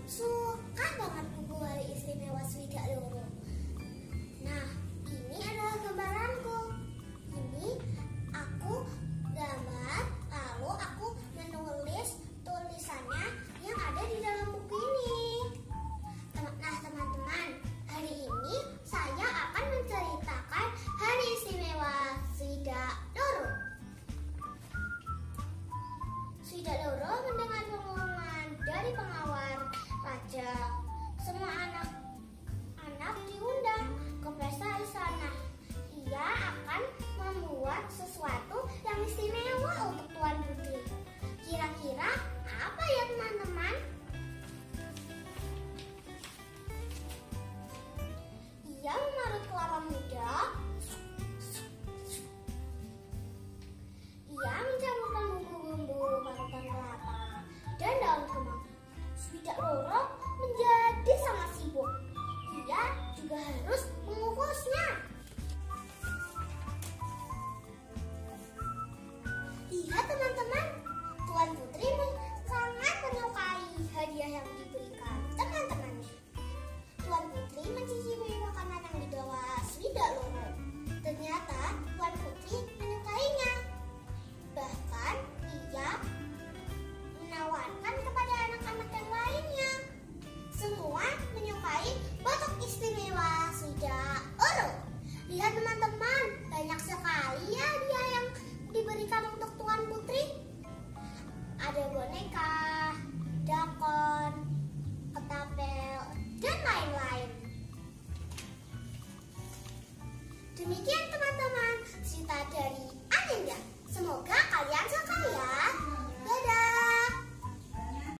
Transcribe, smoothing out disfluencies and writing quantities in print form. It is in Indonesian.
suka banget buku hari istimewa Swidak Loro. Nah, ini adalah gambaranku. Ini aku gambar, lalu aku menulis tulisannya yang ada di dalam buku ini. Nah, teman-teman, hari ini saya akan menceritakan hari istimewa Swidak Loro. Swidak Loro mendengar pengumuman dari pengawal raja. Semua anak-anak diundang ke pesta istana. Ia akan membuat sesuatu yang istimewa untuk Tuan Putri. Kira-kira apa ya teman-teman? Ia memarut kelapa muda. Ia mencampurkan bumbu-bumbu parutan kelapa dan daun kemang. Swidak Loro menjadi sangat sibuk. Ia juga harus mengukusnya. Lihat teman-teman, Tuan Putri sangat menyukai hadiah yang diberikan teman-temannya. Tuan Putri mencicipi makanan yang dibawa Swidak Loro. Ternyata Tuan Putri menyukainya. Bahkan ia menawarkan kepada anak-anak yang lainnya. Semua menyukai botok istimewa Swidak Loro. Lihat teman-teman, banyak sekali ya hadiah yang diberikan untuk Tuan Putri. Ada boneka, dakon, ketapel, dan lain-lain. Demikian teman-teman cerita dari Ananda. Semoga